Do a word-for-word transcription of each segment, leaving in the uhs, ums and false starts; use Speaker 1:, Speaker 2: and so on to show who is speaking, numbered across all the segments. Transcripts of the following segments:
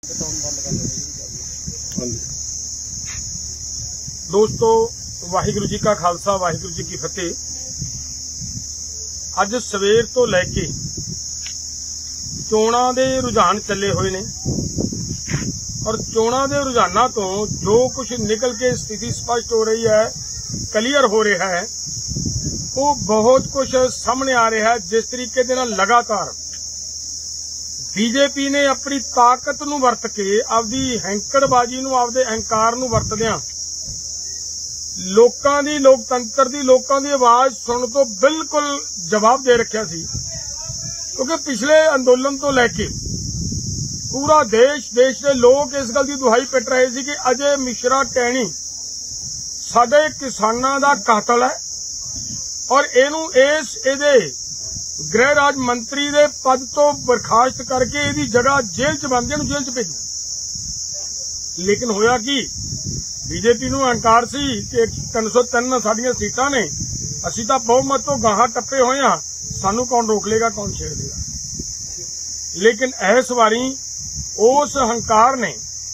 Speaker 1: दोस्तों वाहिगुरू जी का खालसा वाहिगुरू जी की फतेह। अज सवेर तो लैके चोणां दे रुझान चले हुए ने और चोणां दे रुझानां तो जो कुछ निकल के स्थिति स्पष्ट हो रही है, क्लीयर हो रहा है, वो बहुत कुछ सामने आ रहा है। जिस तरीके दे नाल लगातार बीजेपी ने अपनी ताकत नूं वरत के आपदी हैंकड़बाजी नूं आपदे अहंकार नूं वरतदिआं लोकां दी लोकतंत्र दी लोकां दी आवाज सुन तो बिल्कुल जवाब दे रखिया सी। क्योंकि पिछले अंदोलन तो लैके पूरा देश देश के लोग इस गल की दुहाई पिट रहे थे कि अजय मिश्रा टैणी साडे किसानां दा कातल है और इहनूं इस इहदे गृह राज मंत्री दे पद तो बर्खास्त करके इहदी जगह जेल च बंद इहनूं जेल च भेजो। लेकिन होया कि बीजेपी नूं अहंकार सी कि तीन सौ तीन साडियां सीटां ने, असीं तां बहुमत तो गाहां टप्पे होए हां, सानूं कौन रोक लेगा, कौन छेड़ लेगा। लेकिन इस वारी उस हंकार ने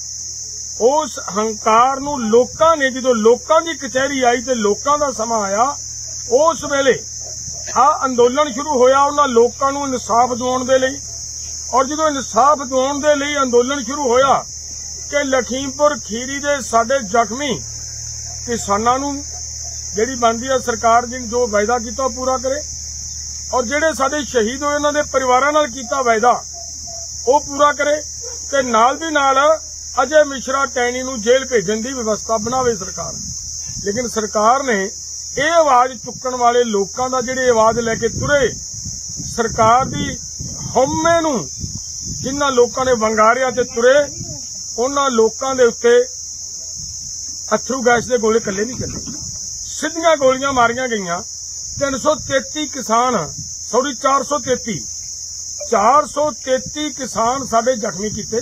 Speaker 1: उस हंकार नूं लोकां ने जदों लोकां दी कचहरी आई ते लोकां दा समां आया, उस वेले आ अंदोलन शुरू होया उन्हां लोकां नूं इंसाफ दिवाउण दे लई। और जदों इंसाफ दिवाउण दे लई अंदोलन शुरू होया कि लखीमपुर खीरी दे साडे जख्मी किसानां नूं जिहड़ी बनदी है सरकार जिन जो वायदा कीता पूरा करे और जिहड़े साडे शहीद होए उन्हां दे परिवारां नाल कीता वायदा वो पूरा करे ते नाल दी नाल अजय मिश्रा टैणी नूं जेल भेजण दी व्यवस्था बनावे सरकार। लेकिन सरकार ने ये आवाज चुकण वाले लोकां दा जिहड़ी आवाज लैके तुरे सरकार दी हौमे नूं जिन्हां लोकां ने वंगारिया ते तुरे उन्हां लोकां दे उत्ते अथरू गैस दे गोले कल्ले नहीं चले, सीधियां गोलियां मारियां गईयां। तीन सौ तेती किसान सॉरी चार सौ तेती चार सौ तेती किसान साडे जख्मी कीते,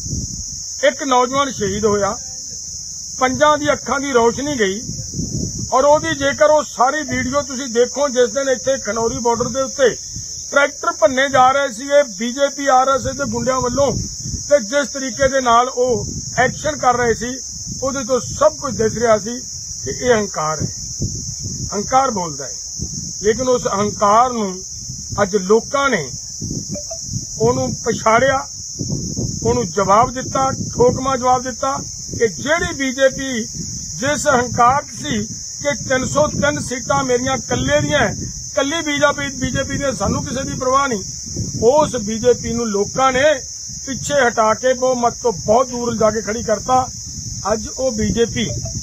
Speaker 1: एक नौजवान शहीद होया, पंजां दी अखां दी रोशनी गई। और ओदी जेकर वो सारी वीडियो तुसीं देखो जिस दिन इत्थे खनौरी बॉर्डर दे उत्ते ट्रैक्टर भन्ने जा रहे सी बीजेपी आर एस एस दे गुंडियां वल्लों ते जिस तरीके दे नाल ओ एक्शन कर रहे सी, उहदे तो सब कुछ दिस रहा सी कि यह अहंकार है, अहंकार बोलदा है। लेकिन उस अहंकार नूं अज लोकां ने ओनूं पछाड़िया, ओनूं जवाब दिता, ठोकमा जवाब दिता कि जिहड़ी बीजेपी जिस अहंकार सी कि तीन सौ तीन सीटां मेरियां कल्ले दियां, कल्ली बीजेपी बीजेपी दी सानूं किसी दी परवाह नहीं, उस बीजेपी नूं लोकां ने पिछे हटा के बहुमत तो बहुत दूर जाके खड़ी करता। अज वो बीजेपी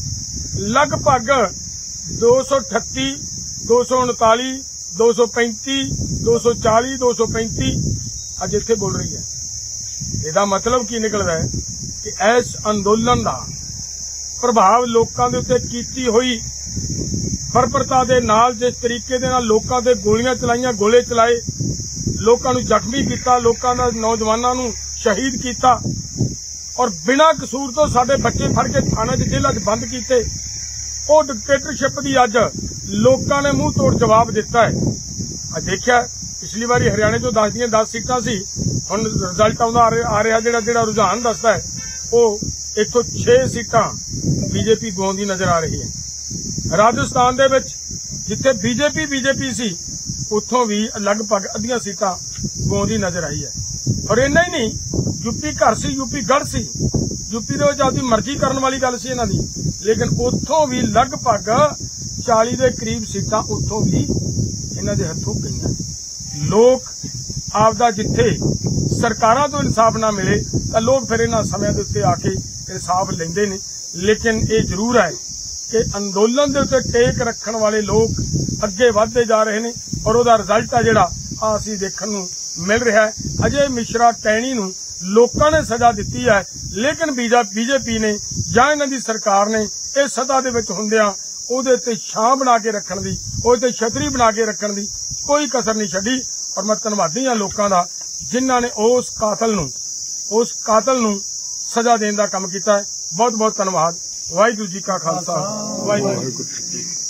Speaker 1: लगभग दो सौ अठत्ती दो सौ उनताली दो सौ पैंती दो सौ चाली दो सौ पैंती अज इत्थे बोल रही है। इसदा मतलब की निकल रहा है कि इस अंदोलन का प्रभाव लोकां दे उत्ते कीती हुई बर्बरता दे नाल जिस तरीके दे नाल लोकां दे गोलियां चलाईयां, गोले चलाए, लोकां नूं जख्मी कीता, लोकां दा नौजवानां नूं शहीद कीता और बिना कसूर तो साडे बच्चे फड़ के थाने च जेलां च बंद कीते। वो डिक्टेटरशिप दी अज लोकां ने मूंह तोड़ जवाब दिता है। अज देखिया पिछली बारी हरियाणे चों दस दियां दस सीटां सी, हुण रिजल्ट आउंदा आ रहा जिहड़ा जिहड़ा रुझान दसदा है वो इत्थों छे सीटां बीजेपी गवाउंदी नजर आ रही है। राजस्थान दे विच जिथे बीजेपी बीजेपी सी उत्थों भी लगभग अद्धियां सीटां गवाउंदी नजर आई है। और इन्ना ही नहीं, यूपी घर सी, यूपी गढ़ सी, यूपी दे विच आपदी मर्जी करन वाली गल सी इन्हां दी, लेकिन उत्थों भी लगभग चाली दे करीब सीटां उत्थों भी इन्हां दे हत्थों गईयां। लोग आपदा जिथे सरकारां तो इंसाफ ना मिले तां लोग फिर इन्हां समयां दे उत्ते आके इंसाफ लैंदे ने। लेकिन ये जरूर है कि अंदोलन दे उत्ते टेक रखण वाले लोग अगे वधदे जा रहे हैं और उहदा रिजल्ट आ जिहड़ा आ असीं देखण नूं मिल रहा है। अजय मिश्रा टैणी नूं लोकां ने सजा दित्ती है, लेकिन बीजेपी ने जां इन्हां दी सरकार ने इस सत्ता दे विच हुंदिआं उहदे ते छां बना के रखण दी, उहदे ते छतरी बना के रखण दी कोई कसर नहीं छड्डी। और मैं धन्नवादी हां लोकां दा जिन्हां ने उस कातल नूं उस कातल नूं सजा देण दा काम कीता है। बहुत बहुत धन्नवाद। वाहिगुरू जी का खालसा, वाहिगुरू जी की फतेह।